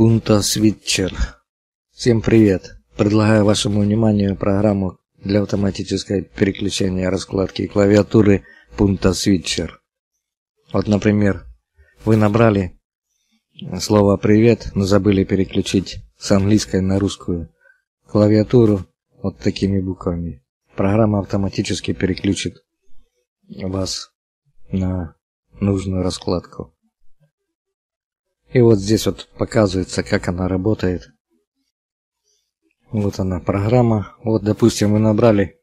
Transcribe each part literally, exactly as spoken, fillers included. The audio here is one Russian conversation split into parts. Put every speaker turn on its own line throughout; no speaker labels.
Punto Switcher. Всем привет! Предлагаю вашему вниманию программу для автоматического переключения раскладки клавиатуры Punto Switcher. Вот, например, вы набрали слово «привет», но забыли переключить с английской на русскую клавиатуру вот такими буквами. Программа автоматически переключит вас на нужную раскладку. И вот здесь вот показывается, как она работает. Вот она, программа. Вот, допустим, вы набрали,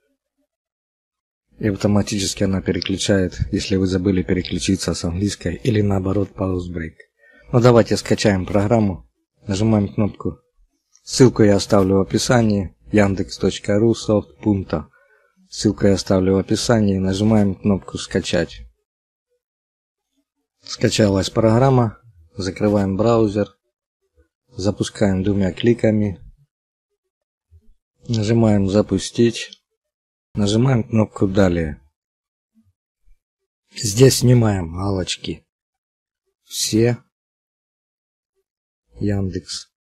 и автоматически она переключает, если вы забыли переключиться с английской или наоборот pause break. Ну давайте скачаем программу. Нажимаем кнопку. Ссылку я оставлю в описании. яндекс точка ру софт Punto. Ссылку я оставлю в описании. Нажимаем кнопку «Скачать». Скачалась программа. Закрываем браузер. Запускаем двумя кликами. Нажимаем «Запустить». Нажимаем кнопку «Далее». Здесь снимаем галочки. Все. Яндекс.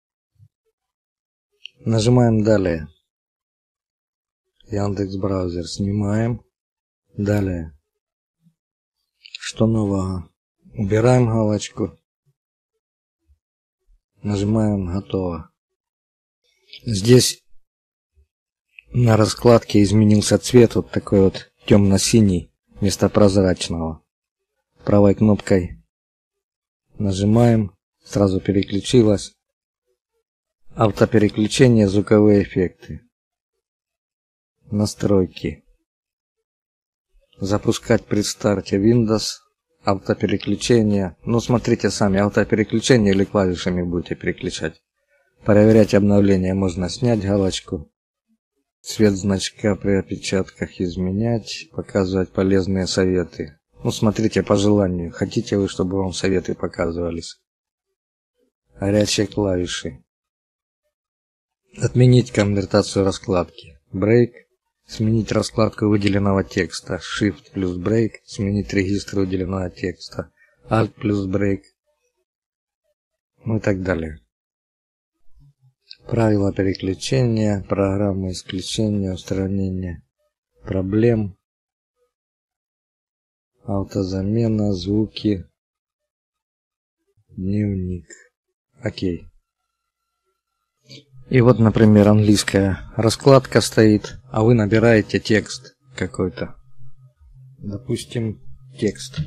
Нажимаем «Далее». Яндекс браузер снимаем. Далее. Что нового? Убираем галочку. Нажимаем «Готово». Здесь на раскладке изменился цвет, вот такой вот темно-синий вместо прозрачного. Правой кнопкой нажимаем, сразу переключилось. Автопереключение, звуковые эффекты. Настройки. Запускать при старте Windows. Автопереключение. Ну, смотрите сами, автопереключение или клавишами будете переключать. Проверять обновления можно снять галочку. Цвет значка при опечатках изменять. Показывать полезные советы. Ну, смотрите по желанию. Хотите вы, чтобы вам советы показывались. Горячие клавиши. Отменить конвертацию раскладки. Break. Сменить раскладку выделенного текста. Shift плюс Break. Сменить регистр выделенного текста. Alt плюс Break. Ну и так далее. Правила переключения. Программы исключения. Устранения проблем. Автозамена. Звуки. Дневник. Окей. И вот, например, английская раскладка стоит, а вы набираете текст какой-то. Допустим, текст.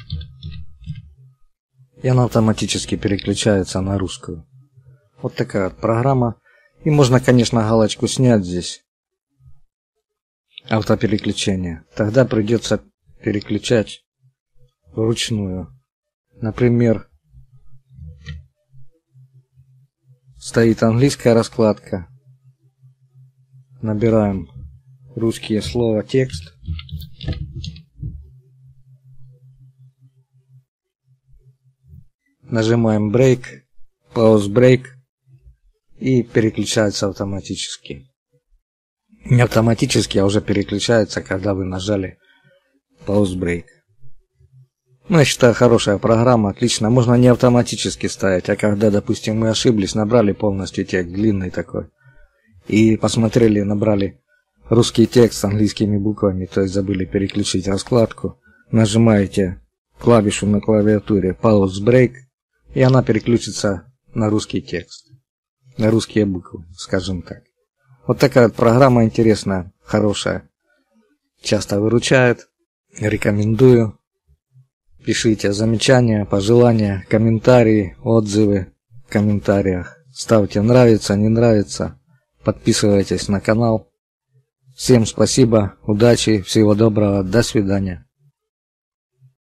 И она автоматически переключается на русскую. Вот такая вот программа. И можно, конечно, галочку снять здесь. Автопереключение. Тогда придется переключать вручную. Например, стоит английская раскладка. Набираем русские слова, текст. Нажимаем Break, Pause Break и переключается автоматически. Не автоматически, а уже переключается, когда вы нажали Pause Break. Ну, я считаю, хорошая программа, отлично. Можно не автоматически ставить, а когда, допустим, мы ошиблись, набрали полностью текст, длинный такой, и посмотрели, набрали русский текст с английскими буквами, то есть забыли переключить раскладку, нажимаете клавишу на клавиатуре Pause Break, и она переключится на русский текст, на русские буквы, скажем так. Вот такая вот программа интересная, хорошая, часто выручает, рекомендую. Пишите замечания, пожелания, комментарии, отзывы в комментариях. Ставьте нравится, не нравится. Подписывайтесь на канал. Всем спасибо, удачи, всего доброго, до свидания.